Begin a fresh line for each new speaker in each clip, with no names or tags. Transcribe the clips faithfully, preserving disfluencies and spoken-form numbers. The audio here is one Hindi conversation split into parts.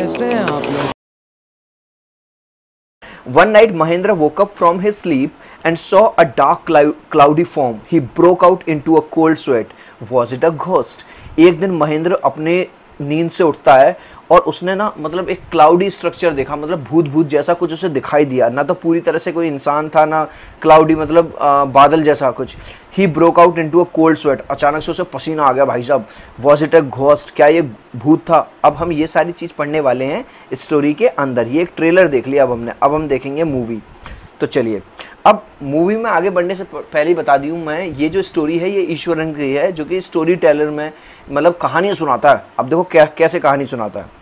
कैसे हैं आप लोग?
One night Mahendra woke up from his sleep and saw a dark cloudy form. He broke out into a cold sweat. Was it a ghost? एक दिन महेंद्र अपने नींद से उठता है और उसने ना मतलब एक क्लाउडी स्ट्रक्चर देखा, मतलब भूत भूत जैसा कुछ उसे दिखाई दिया। ना तो पूरी तरह से कोई इंसान था, ना क्लाउडी मतलब आ, बादल जैसा कुछ। He broke out into a cold sweat. अचानक से उसे पसीना आ गया भाई साहब। Was it a ghost? क्या ये भूत था? अब हम ये सारी चीज़ पढ़ने वाले हैं इस स्टोरी के अंदर। ये एक ट्रेलर देख लिया अब हमने, अब हम देखेंगे मूवी। तो चलिए अब मूवी में आगे बढ़ने से पहले ही बता दी हूँ मैं, ये जो स्टोरी है ये ईश्वरन की है, जो कि स्टोरी टेलर में मतलब कहानियाँ सुनाता है। अब देखो क्या कैसे कहानी सुनाता है।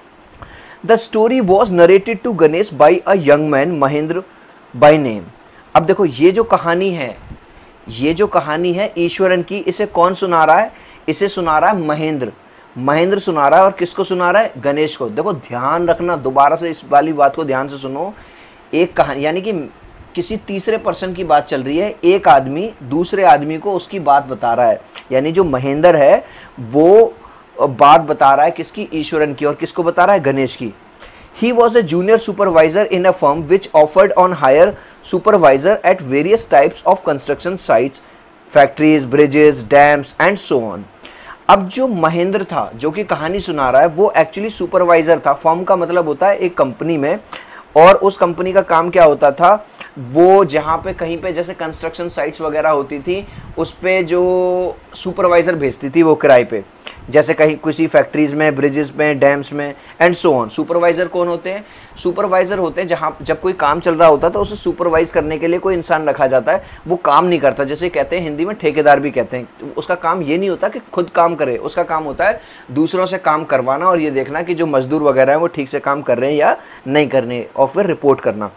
The story was narrated to Ganesh by a young man Mahendra by name. अब देखो ये जो कहानी है, ये जो कहानी है ईश्वरन की, इसे कौन सुना रहा है? इसे सुना रहा है महेंद्र। महेंद्र सुना रहा है और किसको सुना रहा है? गणेश को। देखो ध्यान रखना, दोबारा से इस वाली बात को ध्यान से सुनो। एक कहानी यानी कि किसी तीसरे पर्सन की बात चल रही है, एक आदमी दूसरे आदमी को उसकी बात बता रहा है। यानी जो महेंद्र है वो बात बता रहा है किसकी? ईश्वरन की। और किसको बता रहा है? गणेश की। He was a junior supervisor in a firm which offered on hire supervisor at various types of construction sites, factories, bridges, dams and so on. अब जो महेंद्र था जो कि कहानी सुना रहा है वो एक्चुअली सुपरवाइजर था। फर्म का मतलब होता है एक कंपनी में, और उस कंपनी का काम क्या होता था? वो जहाँ पे कहीं पे जैसे कंस्ट्रक्शन साइट्स वगैरह होती थी उस पे जो सुपरवाइज़र भेजती थी वो किराए पे, जैसे कहीं किसी फैक्ट्रीज़ में, ब्रिजेस में, डैम्स में एंड सो ऑन। सुपरवाइज़र कौन होते हैं? सुपरवाइज़र होते हैं जहाँ जब कोई काम चल रहा होता है तो उसे सुपरवाइज़ करने के लिए कोई इंसान रखा जाता है। वो काम नहीं करता, जैसे कहते हैं हिंदी में ठेकेदार भी कहते हैं। तो उसका काम ये नहीं होता कि खुद काम करे, उसका काम होता है दूसरों से काम करवाना और ये देखना कि जो मजदूर वगैरह हैं वो ठीक से काम कर रहे हैं या नहीं कर रहे, और फिर रिपोर्ट करना।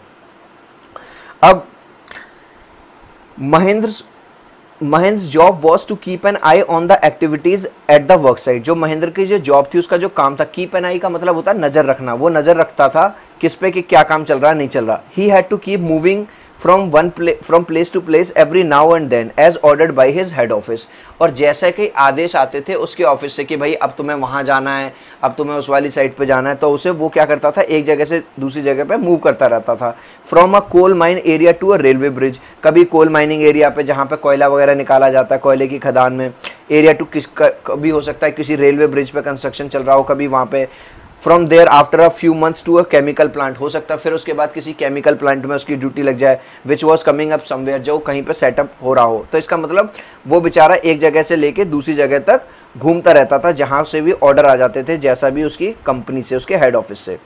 अब Mahendra Mahendra's job was to keep an eye on the activities at the work site. जो महेंद्र की जो जॉब थी उसका जो काम था, कीप एन आई का मतलब होता है नजर रखना। वो नजर रखता था किस पे कि क्या काम चल रहा है, नहीं चल रहा। He had to keep moving from one play from place to place every now and then as ordered by his head office. और जैसे कि आदेश आते थे उसके ऑफिस से कि भाई अब तुम्हें वहाँ जाना है, अब तुम्हें उस वाली साइड पे जाना है, तो उसे वो क्या करता था? एक जगह से दूसरी जगह पे मूव करता रहता था। From a coal mine area to a railway bridge. कभी कोल माइनिंग एरिया पे जहाँ पे कोयला वगैरह निकाला जाता है, कोयले की खदान में, एरिया टू किस कभी हो सकता है किसी रेलवे ब्रिज पे कंस्ट्रक्शन चल रहा हो, कभी वहाँ पे। From there after a few months to a chemical plant. हो सकता है फिर उसके बाद किसी केमिकल प्लांट में उसकी ड्यूटी लग जाए, which was coming up somewhere, जो कहीं पे सेटअप हो रहा हो। तो इसका मतलब वो बेचारा एक जगह से लेके दूसरी जगह तक घूमता रहता था, जहाँ से भी ऑर्डर आ जाते थे, जैसा भी उसकी कंपनी से, उसके हेड ऑफिस से।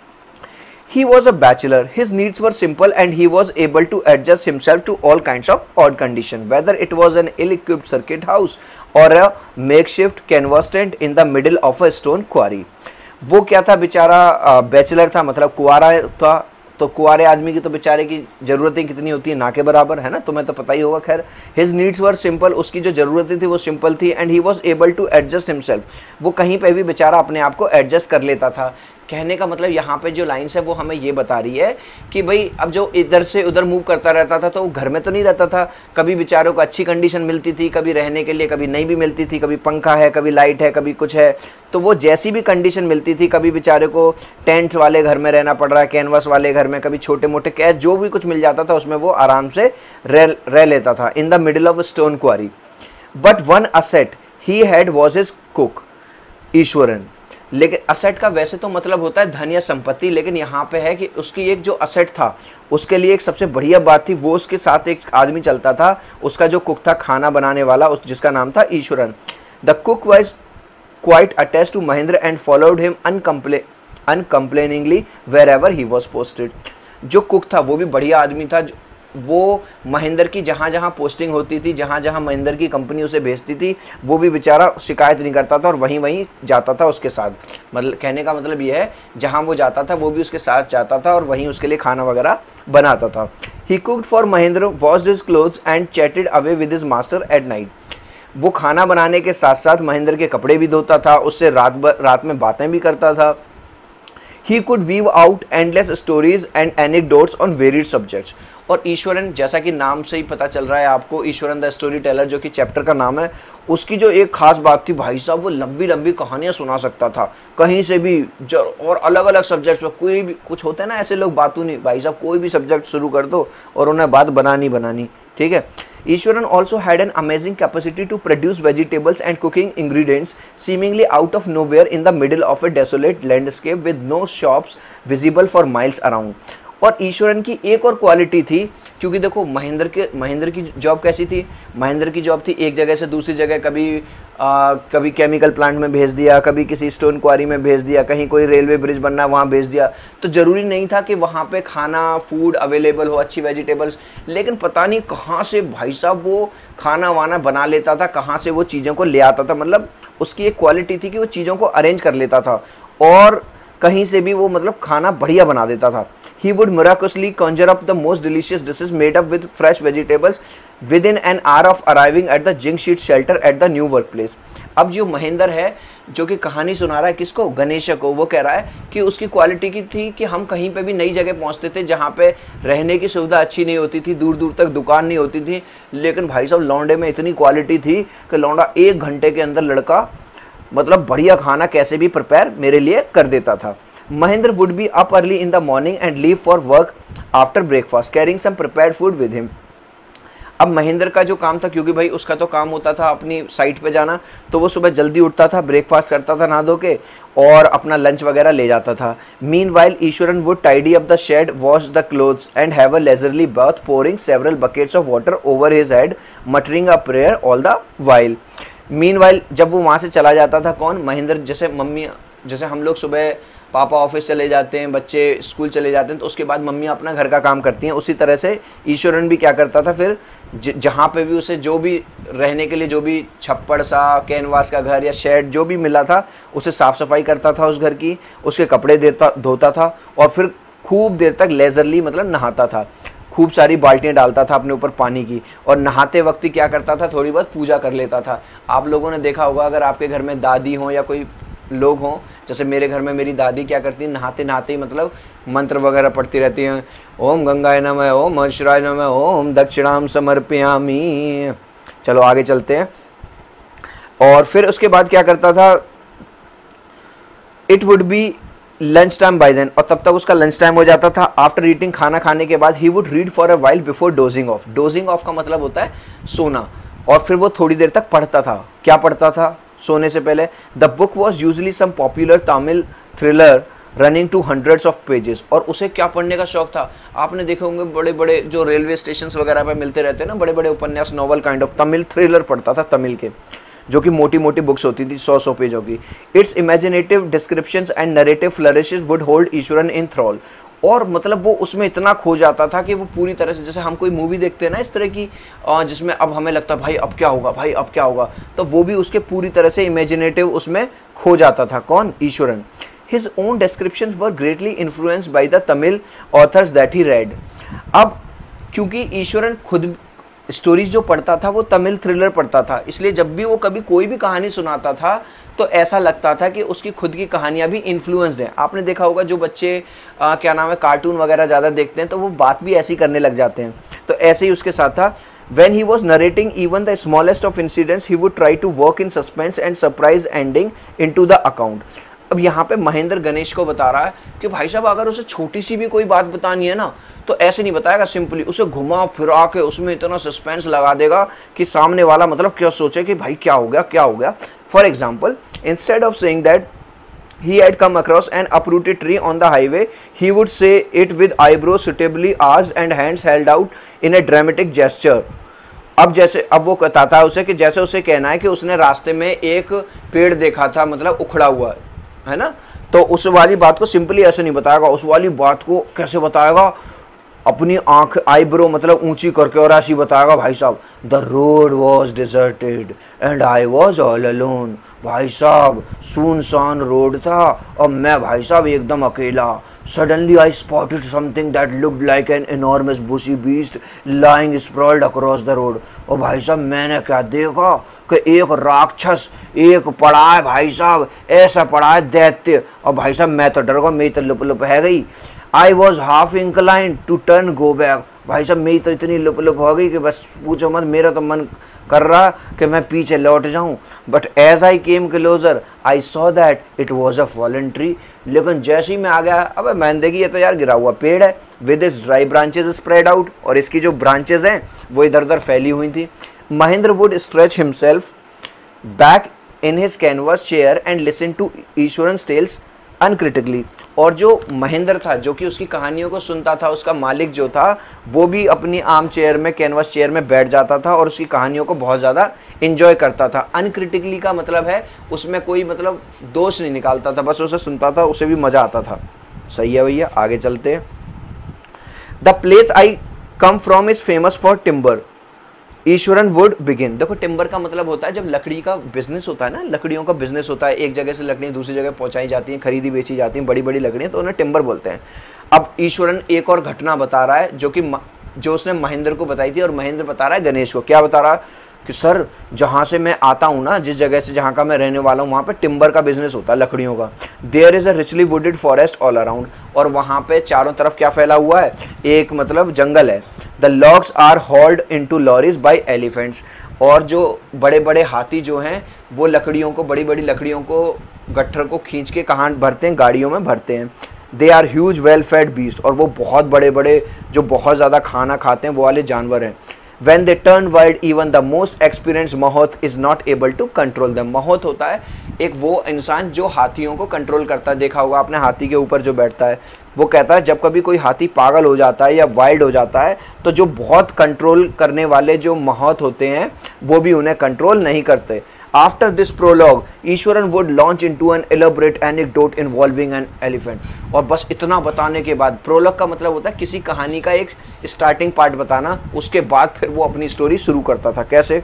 He was a bachelor. His needs were simple and he was able to adjust himself to all kinds of odd conditions, whether it was an ill-equipped circuit house or a makeshift canvas tent in the middle of a stone quarry. वो क्या था बेचारा? बैचलर था, मतलब कुंवारा था। तो कुंवारे आदमी की तो बेचारे की ज़रूरतें कितनी होती है, ना के बराबर, है ना? तुम्हें तो पता ही होगा। खैर, हिज नीड्स वर सिंपल, उसकी जो ज़रूरतें थी वो सिंपल थी। And he was able to adjust himself, वो कहीं पे भी बेचारा अपने आप को एडजस्ट कर लेता था। कहने का मतलब यहाँ पे जो लाइन्स है वो हमें ये बता रही है कि भाई अब जो इधर से उधर मूव करता रहता था तो वो घर में तो नहीं रहता था। कभी बेचारों को अच्छी कंडीशन मिलती थी, कभी रहने के लिए, कभी नहीं भी मिलती थी, कभी पंखा है, कभी लाइट है, कभी कुछ है। तो वो जैसी भी कंडीशन मिलती थी, कभी बेचारे को टेंट वाले घर में रहना पड़ रहा है, कैनवास वाले घर में, कभी छोटे मोटे कैच, जो भी कुछ मिल जाता था उसमें वो आराम से रह रह लेता था। In the middle of stone quarry, but one asset he had was his cook Iswaran. लेकिन असेट का वैसे तो मतलब होता है धन या संपत्ति, लेकिन यहाँ पे है कि उसकी एक जो असेट था उसके लिए एक सबसे बढ़िया बात थी, वो उसके साथ एक आदमी चलता था, उसका जो कुक था, खाना बनाने वाला, उस जिसका नाम था Iswaran. The cook was quite attached to Mahendra and followed him uncomple uncomplainingly where ever he was posted. जो कुक था वो भी बढ़िया आदमी था, वो महेंद्र की जहाँ जहाँ पोस्टिंग होती थी, जहाँ जहाँ महेंद्र की कंपनी उसे भेजती थी, वो भी बेचारा शिकायत नहीं करता था और वहीं वहीं जाता था उसके साथ। मतलब कहने का मतलब ये है, जहाँ वो जाता था वो भी उसके साथ जाता था और वहीं उसके लिए खाना वगैरह बनाता था। He cooked for Mahendra, washed his clothes and chatted away with his master at night. वो खाना बनाने के साथ साथ महेंद्र के कपड़े भी धोता था, उससे रात रात में बातें भी करता था। He could weave out endless stories and anecdotes on varied subjects. और ईश्वरन, जैसा कि नाम से ही पता चल रहा है आपको, ईश्वरन द स्टोरी टेलर जो कि चैप्टर का नाम है, उसकी जो एक खास बात थी भाई साहब, वो लंबी लंबी कहानियां सुना सकता था कहीं से भी, और अलग अलग सब्जेक्ट पर। कोई भी कुछ होता है ना ऐसे लोग, बातों नहीं भाई साहब, कोई भी सब्जेक्ट शुरू कर दो और उन्हें बात बनानी बनानी, ठीक है। Eswaran also had an amazing capacity to produce vegetables and cooking ingredients seemingly out of nowhere in the middle of a desolate landscape with no shops visible for miles around। और ईश्वरन की एक और क्वालिटी थी, क्योंकि देखो महेंद्र के महेंद्र की जॉब कैसी थी, महेंद्र की जॉब थी एक जगह से दूसरी जगह, कभी आ, कभी केमिकल प्लांट में भेज दिया, कभी किसी स्टोन क्वारी में भेज दिया, कहीं कोई रेलवे ब्रिज बनना वहाँ भेज दिया। तो ज़रूरी नहीं था कि वहाँ पे खाना फूड अवेलेबल हो, अच्छी वेजिटेबल्स, लेकिन पता नहीं कहाँ से भाई साहब वो खाना वाना बना लेता था, कहाँ से वो चीज़ों को ले आता था। मतलब उसकी एक क्वालिटी थी कि वो चीज़ों को अरेंज कर लेता था और कहीं से भी वो मतलब खाना बढ़िया बना देता था। He would miraculously conjure up the most delicious dishes made up with fresh vegetables within an hour of arriving at the zinc sheet shelter at the new workplace। अब जो महेंद्र है जो कि कहानी सुना रहा है किसको, गणेश को, वो कह रहा है कि उसकी क्वालिटी की थी कि हम कहीं पे भी नई जगह पहुंचते थे जहाँ पे रहने की सुविधा अच्छी नहीं होती थी, दूर दूर तक दुकान नहीं होती थी, लेकिन भाई साहब लौंडे में इतनी क्वालिटी थी कि लौंडा एक घंटे के अंदर लड़का मतलब बढ़िया खाना कैसे भी प्रिपेयर मेरे लिए कर देता था। Mahendra would be up early in the morning and leave for work after breakfast, carrying some prepared food with him। अब महेंद्र का जो काम था, क्योंकि भाई उसका तो काम होता था अपनी साइट पे जाना, तो वो सुबह जल्दी उठता था, ब्रेकफास्ट करता था नहा धो के और अपना लंच वगैरह ले जाता था। Meanwhile, Eswaran would tidy up the shed, wash the clothes and have a leisurely bath, pouring several buckets of water over his head, muttering a prayer all the while। Meanwhile, जब वो वहाँ से चला जाता था, कौन, महेंद्र, जैसे मम्मी, जैसे हम लोग सुबह पापा ऑफिस चले जाते हैं, बच्चे स्कूल चले जाते हैं, तो उसके बाद मम्मी अपना घर का काम करती हैं, उसी तरह से ईश्वरन भी क्या करता था फिर, जहाँ पे भी उसे जो भी रहने के लिए जो भी छप्पड़ सा, कैनवास का घर या शेड जो भी मिला था, उसे साफ़ सफाई करता था उस घर की, उसके कपड़े देता धोता था और फिर खूब देर तक लेजरली मतलब नहाता था, खूब सारी बाल्टियाँ डालता था अपने ऊपर पानी की, और नहाते वक्त ही क्या करता था, थोड़ी बहुत पूजा कर लेता था। आप लोगों ने देखा होगा, अगर आपके घर में दादी हो या कोई लोग हों, जैसे मेरे घर में मेरी दादी क्या करती है, नहाते नहाते ही मतलब मंत्र वगैरह पढ़ती रहती हैं, ओम गंगाय नमः, ओम हर्षराय नमः, ओम दक्षिणाम समर्पयामि। चलो आगे चलते हैं। और फिर उसके बाद क्या करता था, it would be lunch time by then, और तब तक उसका लंच टाइम हो जाता था। आफ्टर ईटिंग, खाना खाने के बाद, he would read for a while before dozing off. Dozing off का मतलब होता है सोना, और फिर वो थोड़ी देर तक पढ़ता था। क्या पढ़ता था सोने से पहले? The book was usually some popular Tamil thriller running to hundreds of pages. और उसे क्या पढ़ने का शौक था, आपने देखे होंगे बड़े बड़े जो रेलवे स्टेशन वगैरह पे मिलते रहते हैं ना, बड़े बड़े उपन्यास, novel kind of, Tamil thriller पढ़ता था तमिल के, जो कि मोटी मोटी बुक्स होती थी, सौ सौ पेजों की। Its imaginative descriptions and narrative flourishes would hold Iswaran in thrall. और मतलब वो उसमें इतना खो जाता था कि वो पूरी तरह से, जैसे हम कोई मूवी देखते हैं ना इस तरह की, जिसमें अब हमें लगता है भाई अब क्या होगा, भाई अब क्या होगा, तो वो भी उसके पूरी तरह से इमेजिनेटिव उसमें खो जाता था। कौन? Eswaran. His own descriptions were greatly influenced by the Tamil authors that he read। अब क्योंकि ईश्वरन खुद स्टोरीज जो पढ़ता था वो तमिल थ्रिलर पढ़ता था, इसलिए जब भी वो कभी कोई भी कहानी सुनाता था तो ऐसा लगता था कि उसकी खुद की कहानियाँ भी इन्फ्लुएंस्ड हैं। आपने देखा होगा जो बच्चे आ, क्या नाम है, कार्टून वगैरह ज़्यादा देखते हैं तो वो बात भी ऐसी करने लग जाते हैं, तो ऐसे ही उसके साथ था। When he was narrating even the smallest of incidents, he would try to work in suspense and surprise ending into the account। अब यहाँ पे महेंद्र गणेश को बता रहा है कि भाई साहब अगर उसे छोटी सी भी कोई बात बतानी है ना तो ऐसे नहीं बताएगा सिंपली, उसे घुमा फिरा के उसमें इतना सस्पेंस लगा देगा कि सामने वाला मतलब क्या सोचे कि भाई क्या हो गया क्या हो गया। For example, instead of saying that he had come across an uprooted tree on the highway, he would say it with eyebrows suitably arched and hands held out in a dramatic gesture। अब जैसे अब वो बताता है उसे कि जैसे उसे कहना है कि उसने रास्ते में एक पेड़ देखा था, मतलब उखड़ा हुआ है ना, तो उस वाली बात को सिंपली ऐसे नहीं बताएगा, उस वाली बात को कैसे बताएगा, अपनी आंख आईब्रो मतलब ऊंची करके और ऐसी बताएगा, भाई साहब the road was deserted and I was all alone. भाई साहब सुनसान रोड था और मैं भाई साहब एकदम अकेला। Suddenly I spotted something that looked like an enormous bushy beast lying sprawled across the road. और भाई साहब मैंने क्या देखा कि एक राक्षस एक पड़ा है, भाई साहब ऐसा पड़ा है दैत्य, और भाई साहब मैं तो डर गया, मेरी तो लुप लुप है गई। I was half inclined to turn go back. भाई साहब मेरी तो इतनी लुप लुप हो गई कि बस पूछो मत, मेरा तो मन कर रहा कि मैं पीछे लौट जाऊं। But as I came closer I saw that it was a fallen tree. लेकिन जैसे ही मैं आ गया, अब मैंने देखी ये तो यार गिरा हुआ पेड़ है, with is dry branches spread out, और इसकी जो ब्रांचेज हैं वो इधर उधर फैली हुई थी। Mahendra would stretch himself back in his canvas chair and listen to Iswaran's tales uncritically. और जो महेंद्र था, जो कि उसकी कहानियों को सुनता था, उसका मालिक जो था वो भी अपनी आर्म चेयर में, कैनवास चेयर में बैठ जाता था और उसकी कहानियों को बहुत ज़्यादा इन्जॉय करता था। अनक्रिटिकली का मतलब है उसमें कोई मतलब दोष नहीं निकालता था, बस उसे सुनता था, उसे भी मज़ा आता था। सही है भैया, आगे चलते हैं। The place I come from is famous for timber, Iswaran would begin. देखो टिम्बर का मतलब होता है जब लकड़ी का बिजनेस होता है ना, लकड़ियों का बिजनेस होता है, एक जगह से लकड़ियाँ दूसरी जगह पहुंचाई जाती हैं, खरीदी बेची जाती हैं, बड़ी बड़ी लकड़ियाँ, तो उन्हें टिम्बर बोलते हैं। अब ईश्वरन एक और घटना बता रहा है जो कि जो उसने महेंद्र को बताई थी, और महेंद्र बता रहा है गणेश को। क्या बता रहा है कि सर जहाँ से मैं आता हूँ ना, जिस जगह से जहाँ का मैं रहने वाला हूँ, वहाँ पे टिम्बर का बिजनेस होता है, लकड़ियों का। There is a richly wooded forest all around, और वहाँ पे चारों तरफ क्या फैला हुआ है, एक मतलब जंगल है। The logs are hauled into lorries by elephants, और जो बड़े बड़े हाथी जो हैं वो लकड़ियों को, बड़ी बड़ी लकड़ियों को, गट्ठर को खींच के कहाँ भरते हैं, गाड़ियों में भरते हैं। They are huge well fed beast, और वो बहुत बड़े बड़े जो बहुत ज़्यादा खाना खाते हैं वो वाले जानवर हैं। When they turn wild, even the most experienced mahout is not able to control them. mahout होता है एक वो इंसान जो हाथियों को कंट्रोल करता है, देखा होगा आपने हाथी के ऊपर जो बैठता है। वो कहता है जब कभी कोई हाथी पागल हो जाता है या वाइल्ड हो जाता है तो जो बहुत कंट्रोल करने वाले जो mahout होते हैं वो भी उन्हें कंट्रोल नहीं करते। After this prologue, Eswaran would launch into an elaborate anecdote involving an elephant. और बस इतना बताने के बाद, प्रोलॉग का मतलब होता है किसी कहानी का एक स्टार्टिंग पार्ट बताना, उसके बाद फिर वो अपनी स्टोरी शुरू करता था। कैसे?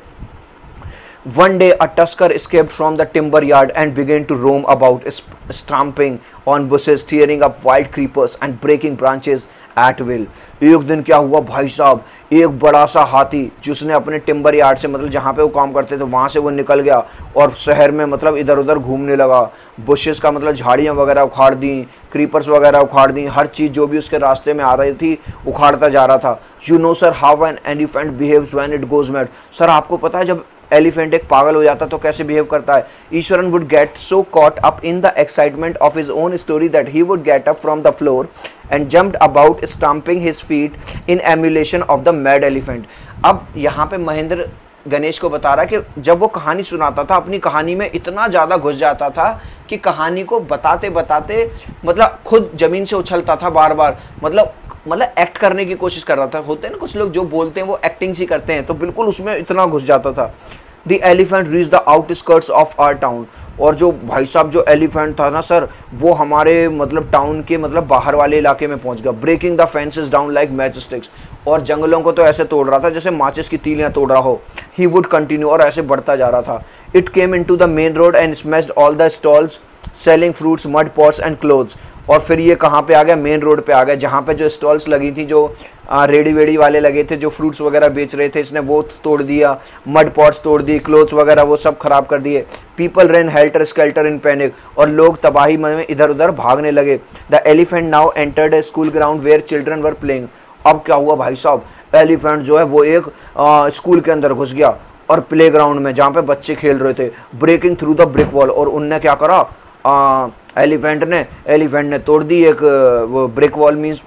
One day a tusker escaped from the timber yard and began to roam about, stamping on bushes, tearing up wild creepers and breaking branches at will. एक दिन क्या हुआ भाई साहब, एक बड़ा सा हाथी जिसने अपने टिम्बर यार्ड से, मतलब जहाँ पे वो काम करते थे वहाँ से वो निकल गया और शहर में मतलब इधर उधर घूमने लगा। बुशेस का मतलब झाड़ियाँ वगैरह उखाड़ दी, क्रीपर्स वगैरह उखाड़ दी, हर चीज़ जो भी उसके रास्ते में आ रही थी उखाड़ता जा रहा था। You know sir how an elephant behaves when it goes mad. Sir आपको पता है जब एलिफेंट एक पागल हो जाता तो कैसे बिहेव करता है? Iswaran would get so caught up in the excitement of his own story that he would get up from the floor and jumped about stomping his feet in emulation of the mad elephant. अब यहाँ पे महेंद्र गणेश को बता रहा है कि जब वो कहानी सुनाता था अपनी कहानी में इतना ज़्यादा घुस जाता था कि कहानी को बताते बताते मतलब खुद ज़मीन से उछलता था बार बार, मतलब मतलब एक्ट करने की कोशिश कर रहा था। होते हैं ना कुछ लोग जो बोलते हैं वो एक्टिंग सी करते हैं, तो बिल्कुल उसमें इतना घुस जाता था। The elephant reach the outskirts of our town. और जो भाई साहब जो एलिफेंट था ना सर, वो हमारे मतलब टाउन के मतलब बाहर वाले इलाके में पहुंच गया। Breaking the fences down like match sticks, और जंगलों को तो ऐसे तोड़ रहा था जैसे माचिस की तीलियां तोड़ रहा हो। ही वुड कंटिन्यू, और ऐसे बढ़ता जा रहा था। It came into the main road and smashed all the stalls selling fruits, mud pots and clothes. और फिर ये कहाँ पे आ गया? मेन रोड पे आ गया, जहाँ पे जो स्टॉल्स लगी थी, जो रेडी वेडी वाले लगे थे, जो फ्रूट्स वगैरह बेच रहे थे, इसने वो तोड़ दिया, मड पॉट्स तोड़ दिए, क्लोथ्स वगैरह वो सब खराब कर दिए। People ran helter skelter in panic, और लोग तबाही में इधर उधर भागने लगे। The elephant now entered a school ground where children were playing. अब क्या हुआ भाई साहब, एलिफेंट जो है वो एक आ, स्कूल के अंदर घुस गया और प्ले ग्राउंड में जहाँ पे बच्चे खेल रहे थे। Breaking through the brick wall, और उनने क्या करा, आ, एलिफेंट ने एलिफेंट ने तोड़ दी एक वो ब्रिक वॉल, मीन्स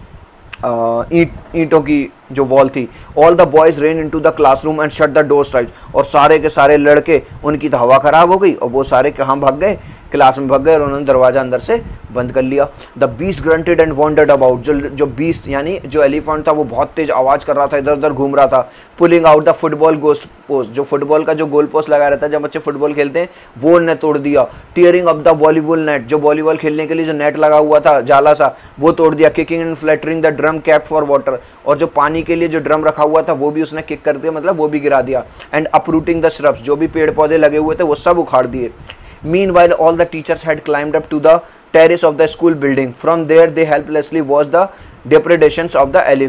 ईंट ईंटों की जो वॉल थी। All the boys ran into the classroom and shut the door tight, और सारे के सारे लड़के, उनकी तो हवा खराब हो गई और वो सारे कहाँ भाग गए? क्लास में भाग गए, और उन्होंने दरवाजा अंदर से बंद कर लिया। The beast grunted and wandered about, जो जो बीस्ट यानी जो एलिफेंट था वो बहुत तेज आवाज़ कर रहा था, इधर उधर घूम रहा था। Pulling out the football ghost post, जो फुटबॉल का जो गोल पोस्ट लगा रहता है जब बच्चे फुटबॉल खेलते हैं, वो उन्हें तोड़ दिया। Tearing up the volleyball net, जो वॉलीबॉल खेलने के लिए जो नेट लगा हुआ था जाला सा, वो तोड़ दिया। Kicking and flattering the drum cap for water, और जो पानी के लिए जो ड्रम रखा हुआ था वो भी उसने किक कर दिया, मतलब वो भी गिरा दिया। एंड अपरूटिंग द श्रब्स, जो भी पेड़ पौधे लगे हुए थे वो सब उखाड़ दिए। Meanwhile, all the teachers had climbed up to the terrace of the school building. From there, they helplessly watched the depredations of the elephant.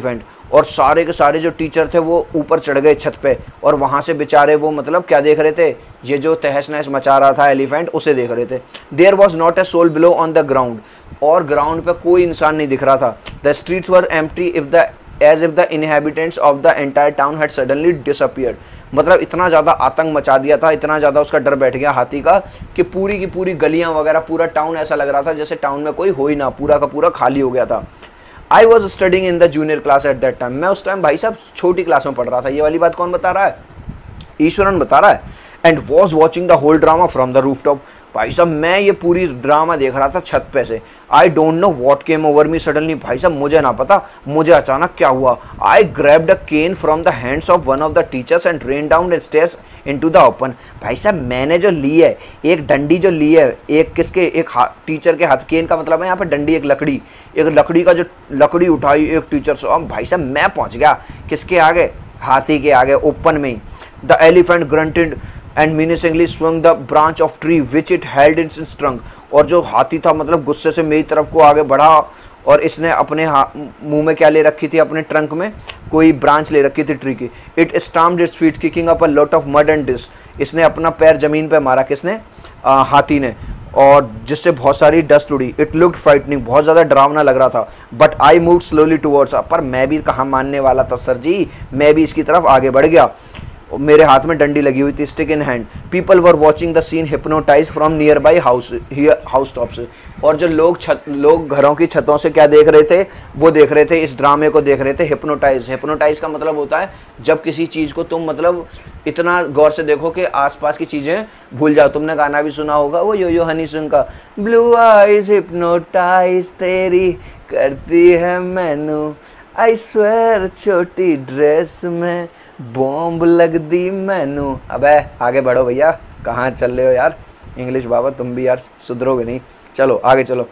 और सारे के सारे जो टीचर थे वो ऊपर चढ़ गए छत पे, और वहाँ से बेचारे वो मतलब क्या देख रहे थे, ये जो तहस नहस मचा रहा था एलिफेंट उसे देख रहे थे। There was not a soul below on the ground, और ग्राउंड पे कोई इंसान नहीं दिख रहा था। The streets were empty if the as if the inhabitants of the entire town had suddenly disappeared. मतलब इतना ज़्यादा आतंक मचा दिया था, इतना ज़्यादा उसका डर बैठ गया हाथी का कि पूरी की पूरी गलियां वगैरह, पूरा टाउन ऐसा लग रहा था जैसे टाउन में कोई हो ही ना, पूरा का पूरा खाली हो गया था। I was studying in the junior class at that time, मैं उस टाइम भाई साहब छोटी क्लास में पढ़ रहा था। ये वाली बात कौन बता रहा है? ईश्वरन बता रहा है। And was watching the whole drama from the roof top, भाई साहब मैं ये पूरी ड्रामा देख रहा था छत पे से। I don't know what came over me suddenly, भाई साहब मुझे ना पता मुझे अचानक क्या हुआ। I grabbed a cane from the hands of one of the teachers and ran down the stairs into the open. भाई साहब मैंने जो ली है एक डंडी, जो ली है एक किसके, एक टीचर के हाथ, केन का मतलब है यहाँ पे डंडी, एक लकड़ी, एक लकड़ी का जो लकड़ी उठाई एक टीचर से, अब भाई साहब मैं पहुँच गया किसके आगे, हाथी के आगे, ओपन में ही। The elephant grunted and menacingly swung the branch of tree which it held in its trunk, और जो हाथी था मतलब गुस्से से मेरी तरफ को आगे बढ़ा, और इसने अपने मुंह में क्या ले रखी थी, अपने ट्रंक में कोई ब्रांच ले रखी थी ट्री की। It stamped its feet kicking up a lot of mud and dust, इसने अपना पैर जमीन पे मारा, किसने, आ, हाथी ने, और जिससे बहुत सारी डस्ट उड़ी। इट लुक्ड फ्राइटनिंग, बहुत ज़्यादा डरावना लग रहा था। But I moved slowly towards, पर मैं भी कहाँ मानने वाला था सर जी, मैं भी इसकी तरफ आगे बढ़ गया। मेरे हाथ में डंडी लगी हुई थी, stick in hand. People were watching the scene hypnotize from nearby house house top से, और जो लोग छत लोग घरों की छतों से क्या देख रहे थे, वो देख रहे थे, इस ड्रामे को देख रहे थे। हिप्नोटाइज, हिप्नोटाइज का मतलब होता है जब किसी चीज़ को तुम मतलब इतना गौर से देखो कि आसपास की चीज़ें भूल जाओ। तुमने गाना भी सुना होगा वो यो यो हनी सिंह का, ब्लू आइज हिप्नोटाइज तेरी करती है मैनू, आई स्वेयर छोटी ड्रेस में बॉम्ब लग दी मैनू। अबे आगे बढ़ो भैया, कहाँ चल रहे हो यार, इंग्लिश बाबा तुम भी यार सुधरोगे नहीं, चलो आगे चलो।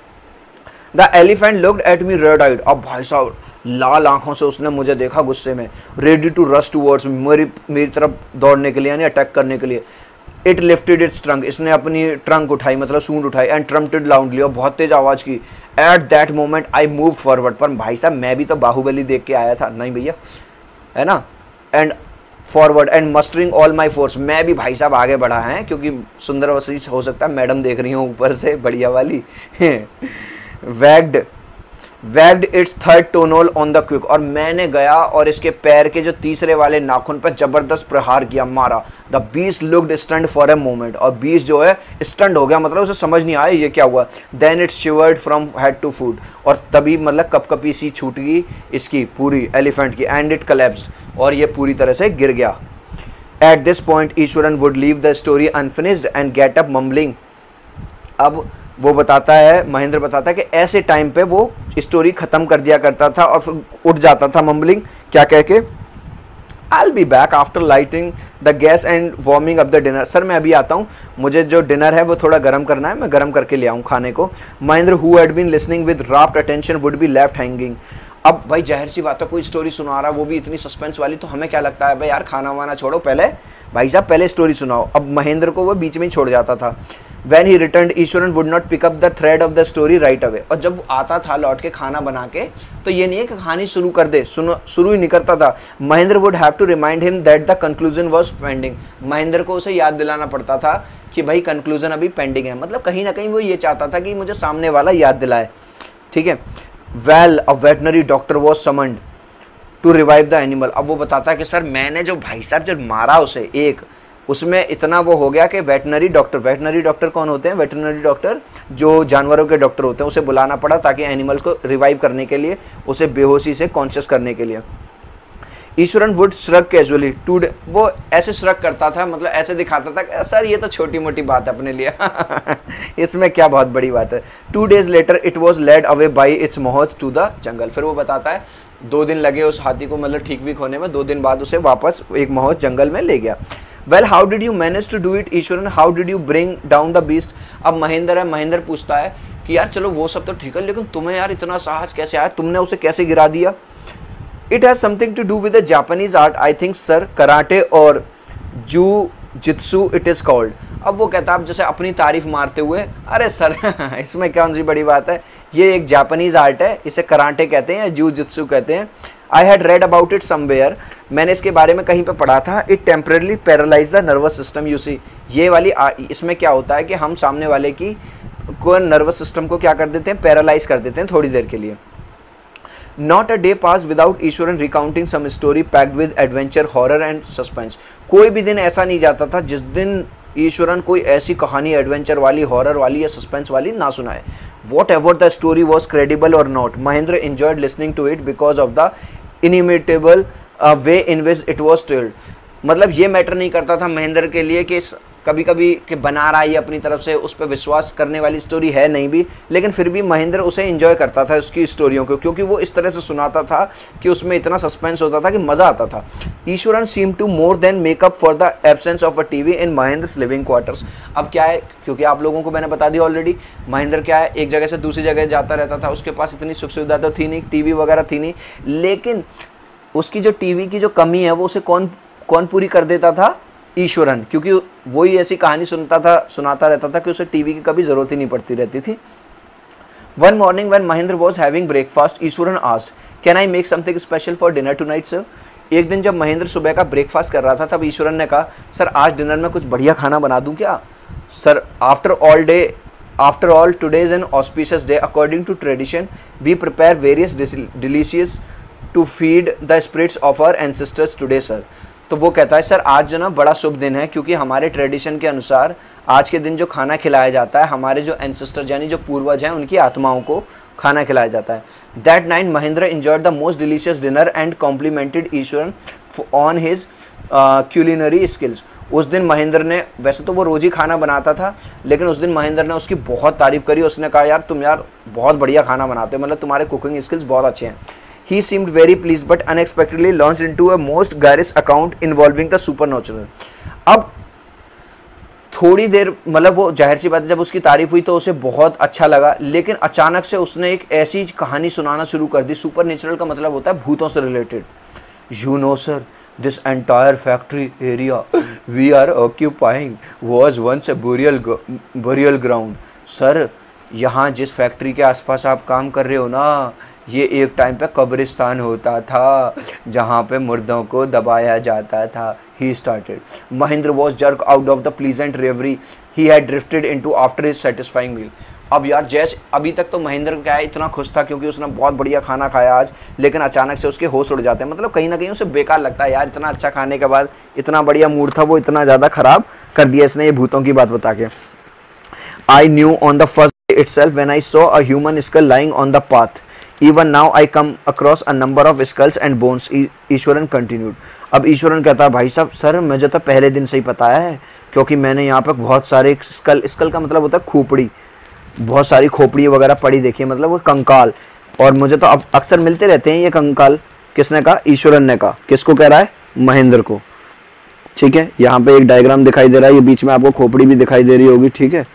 The elephant looked at me red eyed, अब भाई साहब लाल आंखों से उसने मुझे देखा गुस्से में। Ready to rush towards me, मेरी मेरी तरफ दौड़ने के लिए यानी अटैक करने के लिए। इट लिफ्टेड इट्स ट्रंक, इसने अपनी ट्रंक उठाई मतलब सूंड उठाई, एंड ट्रम्प्टेड लाउडली, और बहुत तेज आवाज़ की। At that moment I move forward, पर भाई साहब मैं भी तो बाहुबली देख के आया था, नहीं भैया है ना, and forward and mustering all my force, मैं भी भाई साहब आगे बढ़ा है क्योंकि सुंदर वसी हो सकता है, मैडम देख रही हूँ ऊपर से बढ़िया वाली। Wagged wagged its third toenail on the quick, और मैंने गया और इसके पैर के जो तीसरे वाले नाखून पर जबरदस्त प्रहार किया, मारा। The beast looked stunned for a moment, और बीस्ट जो है स्टंड हो गया, मतलब उसे समझ नहीं आया ये क्या हुआ। Then its shivered from head to foot, और तभी मतलब कपकपी सी छूट गई इसकी पूरी एलिफेंट की। एंड इट कलेप्स्ड, और ये पूरी तरह से गिर गया। At this point Iswaran would leave the story unfinished and get up mumbling. अब वो बताता है, महेंद्र बताता है कि ऐसे टाइम पे वो स्टोरी ख़त्म कर दिया करता था और फिर उठ जाता था मम्बलिंग, क्या कह के, I'll be back after lighting the gas and warming up the dinner। Sir मैं अभी आता हूँ, मुझे जो डिनर है वो थोड़ा गर्म करना है, मैं गर्म करके ले आऊँ खाने को। Mahendra who had been listening with rapt attention would be left hanging। अब भाई जाहिर सी बात है कोई स्टोरी सुना रहा, वो भी इतनी सस्पेंस वाली, तो हमें क्या लगता है भाई यार खाना वाना छोड़ो, पहले भाई साहब पहले स्टोरी सुनाओ। अब महेंद्र को वो बीच में ही छोड़ जाता था। When he returned, Eswaran would not pick up the thread of the story right away। और जब आता था लौट के खाना बना के, तो ये नहीं है कि कहानी शुरू कर दे, सुनो शुरू ही नहीं करता था। Mahendra would have to remind him that the conclusion was pending। Mahendra को उसे याद दिलाना पड़ता था कि भाई कंक्लूजन अभी पेंडिंग है, मतलब कहीं ना कहीं वो ये चाहता था कि मुझे सामने वाला याद दिलाए, ठीक है। Well, a veterinary doctor was summoned to revive the animal। अब वो बताता है कि सर मैंने जो भाई साहब जब मारा उसे एक, उसमें इतना वो हो गया कि वेटनरी डॉक्टर, वेटनरी डॉक्टर कौन होते हैं, वेटनरी डॉक्टर जो जानवरों के डॉक्टर होते हैं, उसे बुलाना पड़ा ताकि एनिमल्स को रिवाइव करने के लिए, उसे बेहोशी से कॉन्शियस करने के लिए। Iswaran would shrug casually to, वो ऐसे श्रग करता था, मतलब ऐसे दिखाता था कि सर ये तो छोटी मोटी बात है अपने लिए इसमें क्या बहुत बड़ी बात है। Two days later it was led away by its mate to the jungle. फिर वो बताता है दो दिन लगे उस हाथी को मतलब ठीक वीक होने में, दो दिन बाद उसे वापस एक मौत जंगल में ले गया। Well how did you manage to do it Ishwaran, how did you bring down the beast. अब महेंद्र है, महेंद्र पूछता है कि यार चलो वो सब तो ठीक है, लेकिन तुम्हें यार इतना साहस कैसे आया, तुमने उसे कैसे गिरा दिया। It has something to do with the Japanese art, I think sir, karate और जू जित्सु इट इज़ कॉल्ड। अब वो कहता है जैसे अपनी तारीफ मारते हुए, अरे सर इसमें कौन सी बड़ी बात है, ये एक जापानीज आर्ट है, इसे कराटे कहते हैं या जू जित्सु कहते हैं। I had read about it somewhere, मैंने इसके बारे में कहीं पे पढ़ा था। It temporarily paralyse the nervous system. You see, ये वाली आ, इसमें क्या होता है कि हम सामने वाले की को नर्वस सिस्टम को क्या कर देते हैं, पैरालाइज कर देते हैं थोड़ी देर के लिए। Not a day pass without Ishwaran recounting some story packed with adventure, horror and suspense. कोई भी दिन ऐसा नहीं जाता था जिस दिन ईश्वरन कोई ऐसी कहानी एडवेंचर वाली, हॉरर वाली या सस्पेंस वाली ना सुनाए। Whatever the story was credible or not, Mahendra enjoyed listening to it because of the inimitable way in which it was told. मतलब ये मैटर नहीं करता था महेंद्र के लिए कि कभी कभी कि बना रहा है अपनी तरफ से, उस पर विश्वास करने वाली स्टोरी है नहीं भी, लेकिन फिर भी महेंद्र उसे एंजॉय करता था उसकी स्टोरियों को, क्योंकि वो इस तरह से सुनाता था कि उसमें इतना सस्पेंस होता था कि मज़ा आता था। Ishwaran seem to more than make up for the absence of a TV in Mahendra's living quarters. अब क्या है, क्योंकि आप लोगों को मैंने बता दिया ऑलरेडी, महेंद्र क्या है, एक जगह से दूसरी जगह जाता रहता था, उसके पास इतनी सुख सुविधा तो थी नहीं, टीवी वगैरह थी नहीं, लेकिन उसकी जो टीवी की जो कमी है वो उसे कौन कौन पूरी कर देता था, ईश्वरन, क्योंकि वही ऐसी कहानी सुनता था सुनाता रहता था कि उसे टीवी की कभी ज़रूरत ही नहीं पड़ती रहती थी। One morning when Mahendra was having breakfast, Ishwaran asked, can I make something special for dinner tonight sir. एक दिन जब महेंद्र सुबह का ब्रेकफास्ट कर रहा था तब ईश्वरन ने कहा, सर आज डिनर में कुछ बढ़िया खाना बना दूं क्या। Sir, after all day after all today is an auspicious day, according to tradition we prepare various delicious to feed the spirits of our ancestors today sir. तो वो कहता है, सर आज जो ना बड़ा शुभ दिन है, क्योंकि हमारे ट्रेडिशन के अनुसार आज के दिन जो खाना खिलाया जाता है, हमारे जो एंसेस्टर यानी जो पूर्वज हैं उनकी आत्माओं को खाना खिलाया जाता है। That night Mahendra enjoyed the most delicious dinner and complimented Ishwaran on his culinary skills. उस दिन महेंद्र ने, वैसे तो वो रोज़ ही खाना बनाता था, लेकिन उस दिन महेंद्र ने उसकी बहुत तारीफ़ करी। उसने कहा, यार तुम यार बहुत बढ़िया खाना बनाते हो, मतलब तुम्हारे कुकिंग स्किल्स बहुत अच्छे हैं। He seemed very pleased but unexpectedly launched into a most garrulous account involving the supernatural. अब थोड़ी देर, मतलब वो जाहिर सी बात है, जब उसकी तारीफ हुई तो उसे बहुत अच्छा लगा, लेकिन अचानक से उसने एक ऐसी कहानी सुनाना शुरू कर दी। सुपर नेचुरल का मतलब होता है भूतों से related. You know sir, this entire factory area we are occupying was once a burial burial ground. Sir, यहाँ जिस फैक्ट्री के आसपास आप काम कर रहे हो ना, ये एक टाइम पे कब्रिस्तान होता था जहाँ पे मुर्दों को दबाया जाता था। He started, Mahendra was jerk out of the pleasant reverie he had drifted into after his satisfying meal. अब यार जैसे अभी तक तो महेंद्र क्या है, इतना खुश था क्योंकि उसने बहुत बढ़िया खाना खाया आज, लेकिन अचानक से उसके होश उड़ जाते हैं। मतलब कहीं ना कहीं उसे बेकार लगता है, यार इतना अच्छा खाने के बाद इतना बढ़िया मूड था, वो इतना ज़्यादा ख़राब कर दिया इसने ये भूतों की बात बता के। I knew on the first day itself when I saw a human skull lying on the path, Even now I come across a number of skulls and bones. Ishwaran continued. अब ईश्वरन कहता है, भाई साहब सर मुझे तो पहले दिन से ही पता है, क्योंकि मैंने यहाँ पर बहुत सारे स्कल, स्कल का मतलब होता है खोपड़ी, बहुत सारी खोपड़ी वगैरह पड़ी देखी है, मतलब वो कंकाल, और मुझे तो अब अक्सर मिलते रहते हैं ये कंकाल। किसने कहा? ईश्वरन ने कहा। किसको कह रहा है? महेंद्र को। ठीक है, यहाँ पे एक डायग्राम दिखाई दे रहा है, ये बीच में आपको खोपड़ी भी दिखाई दे रही होगी। ठीक है,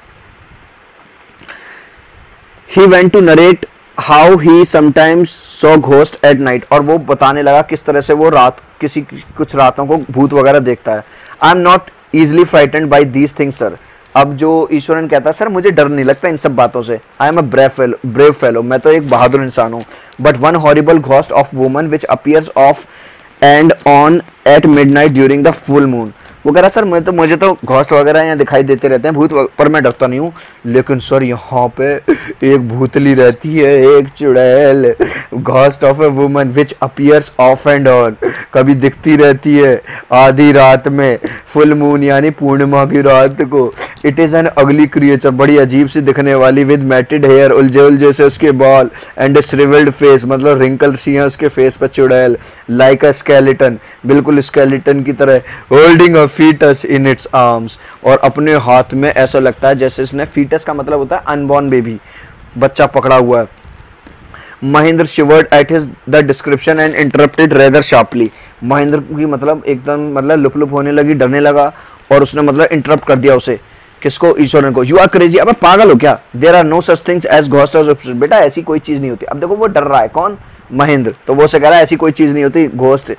he went to narrate how he sometimes saw ghost at night, और वो बताने लगा किस तरह से वो रात किसी कुछ रातों को भूत वगैरह देखता है। I am not easily frightened by these things sir. अब जो ईश्वरन कहता है, सर मुझे डर नहीं लगता इन सब बातों से। I am a brave fellow brave fellow मैं तो एक बहादुर इंसान हूँ। But one horrible ghost of woman which appears off and on at midnight during the full moon. वो कह रहा सर मैं तो मुझे तो घोस्ट वगैरह यहाँ दिखाई देते रहते हैं, भूत, पर मैं डरता नहीं हूँ, लेकिन सर यहाँ पे एक भूतली रहती है, एक चुड़ैल, ghost of a woman which appears off and on, कभी दिखती रहती है आधी रात में, फुल मून यानी पूर्णिमा की रात को। It is an ugly creature, बड़ी अजीब सी दिखने वाली, विद मैटेड हेयर, उलझे उलझे से उसके बाल, एंड श्रिवल्ड फेस, मतलब रिंकल सी है उसके फेस पर चुड़ैल, लाइक अ स्केलेटन, बिल्कुल स्केलेटन की तरह, holding a foetus in its arms, और अपने हाथ में ऐसा लगता है जैसे इसने, फीटस का मतलब होता है अनबॉर्न बेबी, बच्चा पकड़ा हुआ है। Mahendra shivered at his the description and interrupted rather sharply. Mahendra की मतलब एकदम मतलब लुप लुप होने लगी, डरने लगा, और उसने मतलब इंटरप्ट कर दिया उसे। किसको? ईश्वरन को। यू आर क्रेजी, अब पागल हो क्या? There are no such things as ghost. बेटा ऐसी कोई चीज नहीं होती। अब देखो वो डर रहा है, कौन? महेंद्र। तो वो से कह रहा है ऐसी कोई चीज नहीं होती घोस्ट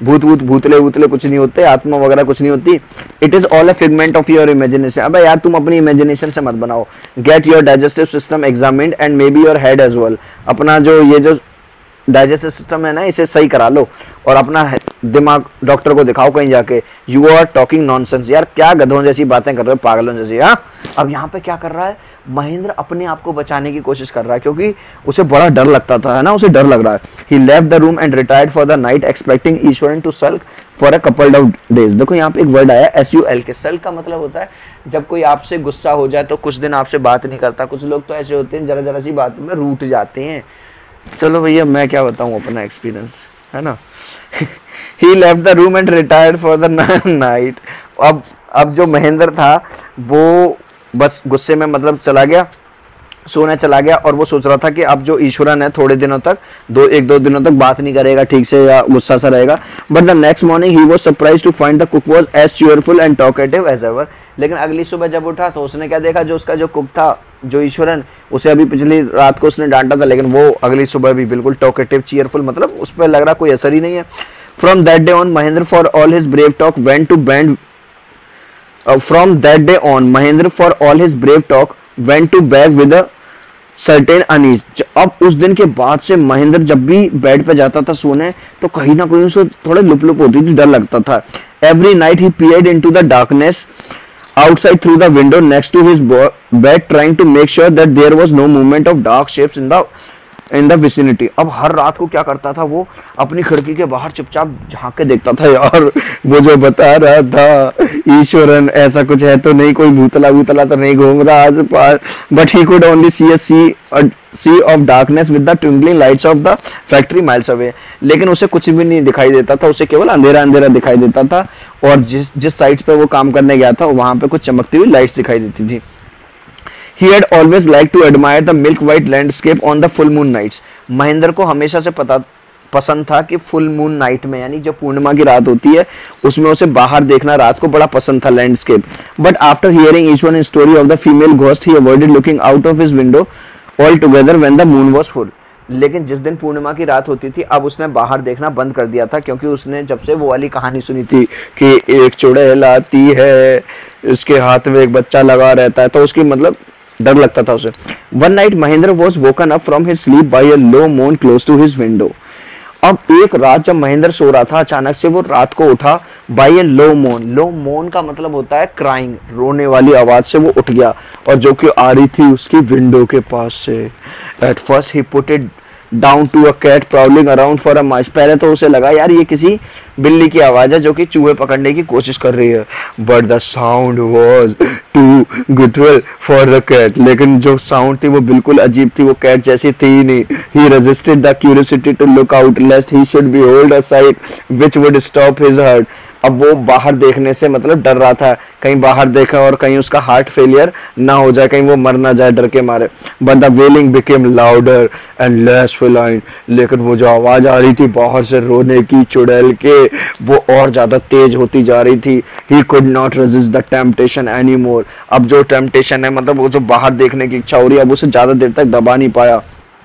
भूत भूत भूतले भूतले कुछ नहीं होते, आत्मा वगैरह कुछ नहीं होती। It is all a figment of your imagination. अबे यार तुम अपनी इमेजिनेशन से मत बनाओ। Get your digestive system examined and maybe your head as well. अपना जो ये जो डाइजेस्टिव सिस्टम है ना, इसे सही करा लो और अपना दिमाग डॉक्टर को दिखाओ कहीं जाके। You are talking nonsense. यार क्या गधों जैसी बातें कर रहे हो, पागलों जैसी। हाँ, अब यहाँ पे क्या कर रहा है महेंद्र, अपने आप को बचाने की कोशिश कर रहा है क्योंकि उसे बड़ा डर लगता था, है ना, उसे डर लग रहा है। He left the room and retired for the night expecting Ishwaran to sulk for a couple of days. देखो यहाँ पे एक वर्ड आया एस यू एल के। सल्क का मतलब होता है जब कोई आपसे गुस्सा हो जाए तो कुछ दिन आपसे बात नहीं करता। कुछ लोग तो ऐसे होते हैं जरा जरा सी बात में रूठ जाते हैं। चलो भैया मैं क्या बताऊं अपना एक्सपीरियंस, है ना। He left the room and retired for the night. अब अब जो महेंद्र था वो बस गुस्से में मतलब चला गया, सोने चला गया और वो सोच रहा था कि अब जो ईश्वरन है थोड़े दिनों तक, दो एक दो दिनों तक बात नहीं करेगा ठीक से या गुस्सा सा रहेगा। But the next morning he was surprised to find the cook was as cheerful and talkative as ever. लेकिन अगली सुबह जब उठा तो उसने क्या देखा, जो उसका जो कुक था जो ईश्वरन, उसे अभी पिछली रात को उसने डांटा था लेकिन वो अगली सुबह भी बिल्कुल टॉकेटिव चीयरफुल, मतलब उस पर लग रहा कोई असर ही नहीं है। From that day on Mahendra for all his brave talk went to bed from that day on Mahendra for all his brave talk went to bed with a certain unease. अब उस दिन के बाद से महेंद्र जब भी बेड पे जाता था सोने तो कहीं ना कहीं उसे थोड़ा लुप लुप होती थी, डर लगता था। Every night he peered into the darkness outside through the window next to his bed trying to make sure that there was no movement of dark shapes in the in the vicinity। अब हर रात को क्या करता था वो अपनी खिड़की के बाहर चुपचाप झांक के देखता था, यार वो जो बता रहा था ईश्वरन ऐसा कुछ है तो नहीं, कोई भूतला भूतला तो नहीं घूम रहा आस पास। But he could only see a sea sea of darkness with the twinkling lights of the factory miles away. लेकिन उसे कुछ भी नहीं दिखाई देता था, उसे केवल अंधेरा अंधेरा दिखाई देता था और जिस जिस साइड्स पे वो काम करने गया था वहां पे कुछ चमकती हुई लाइट्स दिखाई देती थी। He had always liked to admire the milk white landscape on the full moon nights। Mahendra को हमेशा से पता पसंद था कि फुल मून नाइट में, यानी जब पूर्णिमा की रात होती है उसमें उसे बाहर देखना रात को बड़ा पसंद था, landscape. But after hearing Ishwaran story of the female ghost he avoided looking out of his window altogether when the moon was full. लेकिन जिस दिन पूर्णिमा की रात होती थी अब उसने बाहर देखना बंद कर दिया था क्योंकि उसने जब से वो वाली कहानी सुनी थी कि एक चुड़ैल आती है, उसके हाथ में एक बच्चा लगा रहता है, तो उसकी मतलब डर लगता था उसे। One night Mahendra was woken up from his sleep by a low moan close to his window. अब एक रात जब महेंद्र सो रहा था अचानक से वो रात को उठा बाय अ लो मोन। लो मोन का मतलब होता है क्राइंग, रोने वाली आवाज से वो उठ गया और जो कि आ रही थी उसकी विंडो के पास से। At first he put it down to a cat prowling around for a mice. पहले तो उसे लगा यार ये किसी बिल्ली की आवाज है जो कि चूहे पकड़ने की कोशिश कर रही है। But the sound was too guttural for the cat. लेकिन जो साउंड थी वो बिल्कुल अजीब थी, वो कैट जैसी थी ही नहीं। He resisted the curiosity to look out lest he should behold a sight which would stop his heart। अब वो बाहर देखने से मतलब डर रहा था, कहीं बाहर देखा और कहीं उसका हार्ट फेलियर ना हो जाए, कहीं वो मर ना जाए डर के मारे। But the wailing became louder and less feline. लेकिन वो जो आवाज आ रही थी बाहर से रोने की चुड़ैल के, वो और ज्यादा तेज होती जा रही थी। He could not resist the temptation any more. अब जो टेम्पटेशन है मतलब वो जो बाहर देखने की इच्छा हो रही है अब उसे ज्यादा देर तक दबा नहीं पाया।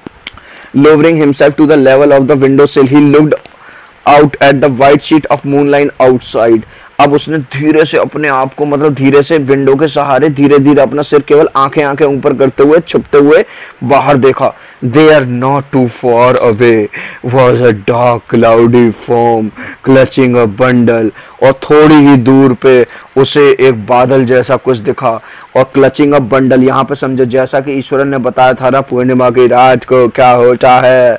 Lowering himself to the level of the window sill, he looked out at the white sheet of moonlight outside। अब उसने धीरे से अपने आप को मतलब धीरे से विंडो के सहारे धीरे धीरे अपना सिर केवल आंखें आंखें ऊपर करते हुए छुपते हुए बाहर देखा। There not too far away was a dark cloudy form clutching a bundle। और थोड़ी ही दूर पे उसे एक बादल जैसा कुछ दिखा और क्लचिंग अ बंडल। यहाँ पे समझे जैसा कि ईश्वरन ने बताया था ना पूर्णिमा की रात को क्या होता है,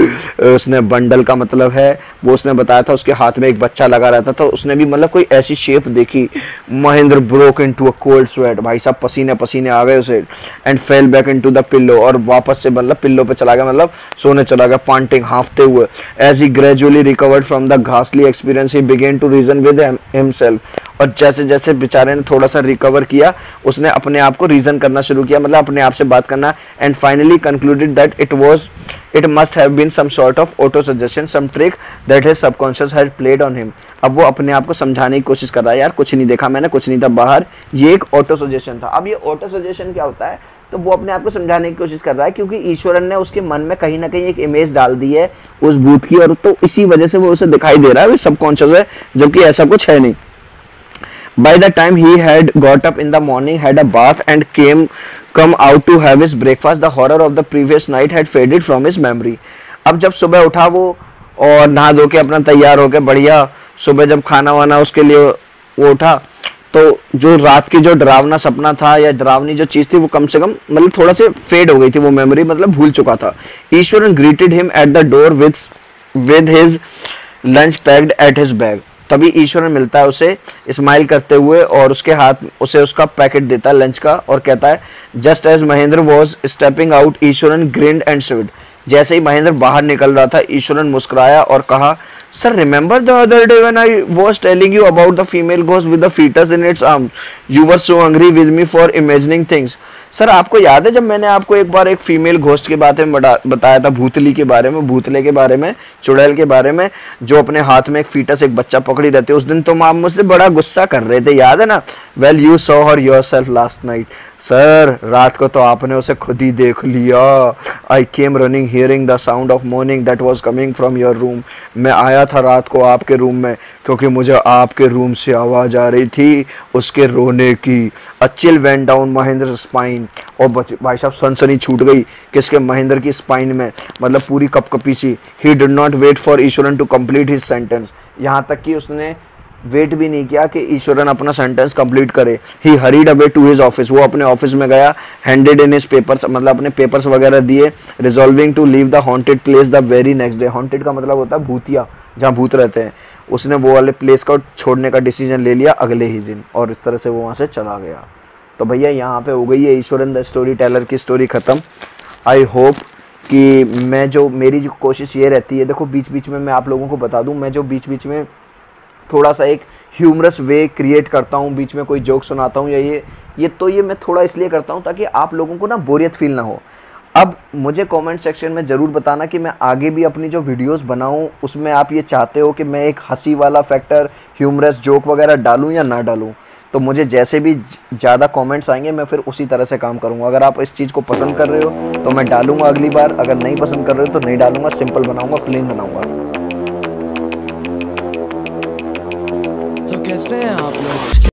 उसने बंडल का मतलब है वो उसने बताया था, उसके हाथ में एक बच्चा लगा रहता था। उसने भी मतलब कोई ऐसी शेप देखी। Mahendra broke into a cold sweat. भाई साहब पसीने पसीने आ गए उसे। And fell back into the pillow. और वापस से मतलब पिल्लो पे चला गया, मतलब सोने चला गया पांटिंग हाफते हुए। As he gradually recovered from the घासली experience he began to reason with himself. और जैसे जैसे बेचारे ने थोड़ा सा रिकवर किया उसने अपने आप को रीजन करना शुरू किया, मतलब अपने आप से बात करना। And finally concluded that it was it must have been some sort of auto suggestion, some trick that his subconscious had played on him. अब वो अपने आप को समझाने की कोशिश कर रहा है, यार कुछ नहीं देखा मैंने, कुछ नहीं था बाहर, ये एक ऑटो सजेशन था। अब ये ऑटो सजेशन क्या होता है, तो वो अपने आप को समझाने की कोशिश कर रहा है क्योंकि ईश्वरन ने उसके मन में कहीं ना कहीं एक इमेज डाल दी है उस भूत की, और तो इसी वजह से वो उसे दिखाई दे रहा है, वो सबकॉन्शियस है, जबकि ऐसा कुछ है नहीं। By the time he had got up in the morning, had a bath and came come out to have his breakfast, the horror of the previous night had faded from his memory. अब जब सुबह उठा वो और नहा धो के अपना तैयार होके बढ़िया, सुबह जब खाना वाना उसके लिए वो उठा, तो जो रात की जो डरावना सपना था या डरावनी जो चीज थी वो कम से कम मतलब थोड़ा से फेड हो गई थी, वो मेमोरी मतलब भूल चुका था। Ishwaran greeted him at the door with with his lunch packed at his bag. तभी ईश्वरन मिलता है उसे स्माइल करते हुए और उसके हाथ उसे उसका पैकेट देता है लंच का और कहता है just as Mahendra was stepping out Ishwaran grinned and swayed. जैसे ही महेंद्र बाहर निकल रहा था ईश्वरन मुस्कुराया और कहा sir remember the other day when I was telling you about the female ghost with the foetus in its arm, you were so hungry with me for imagining things. Sir आपको याद है जब मैंने आपको एक बार एक फीमेल घोस्ट के बारे में बताया था, भूतली के बारे में, भूतले के बारे में, चुड़ैल के बारे में, जो अपने हाथ में एक फीटस एक बच्चा पकड़ी रहती है, उस दिन तुम आप मुझसे बड़ा गुस्सा कर रहे थे, याद है ना? Well you saw her yourself last night. Sir रात को तो आपने उसे खुद ही देख लिया। I came running hearing the sound of mourning that was coming from your room. मैं आया था रात को आपके रूम में क्योंकि मुझे आपके रूम से आवाज़ आ रही थी उसके रोने की। A chill went down Mahendra spine. और भाई साहब सनसनी छूट गई किसके? महेंद्र की स्पाइन में, मतलब पूरी कपकपी सी। He did not wait for Ishwaran to complete his sentence. यहाँ तक कि उसने वेट भी नहीं किया कि ईश्वरन अपना सेंटेंस कंप्लीट करे। He hurried away to his office. वो अपने ऑफिस में गया। हैंडेड इन हिज पेपर्स, मतलब अपने पेपर्स वगैरह दिए। Resolving to leave the haunted place the very next day. Haunted का मतलब होता है भूतिया, जहाँ भूत रहते हैं। उसने वो वाले प्लेस को छोड़ने का डिसीजन ले लिया अगले ही दिन, और इस तरह से वो वहाँ से चला गया। तो भैया यहाँ पे हो गई है ईश्वरन द स्टोरी टेलर की स्टोरी ख़त्म। आई होप कि मैं जो मेरी जो कोशिश ये रहती है, देखो बीच बीच में मैं आप लोगों को बता दूँ, मैं जो बीच बीच में थोड़ा सा एक ह्यूमरस वे क्रिएट करता हूँ, बीच में कोई जोक सुनाता हूँ या ये ये तो ये मैं थोड़ा इसलिए करता हूँ ताकि आप लोगों को ना बोरियत फील ना हो। अब मुझे कमेंट सेक्शन में ज़रूर बताना कि मैं आगे भी अपनी जो वीडियोस बनाऊँ उसमें आप ये चाहते हो कि मैं एक हंसी वाला फैक्टर, ह्यूमरस जोक वगैरह डालूँ या ना डालूँ। तो मुझे जैसे भी ज़्यादा कमेंट्स आएंगे मैं फिर उसी तरह से काम करूँगा। अगर आप इस चीज़ को पसंद कर रहे हो तो मैं डालूँगा अगली बार, अगर नहीं पसंद कर रहे हो तो नहीं डालूँगा, सिंपल बनाऊँगा, प्लेन बनाऊँगा।
तो कैसे हैं आप लोग?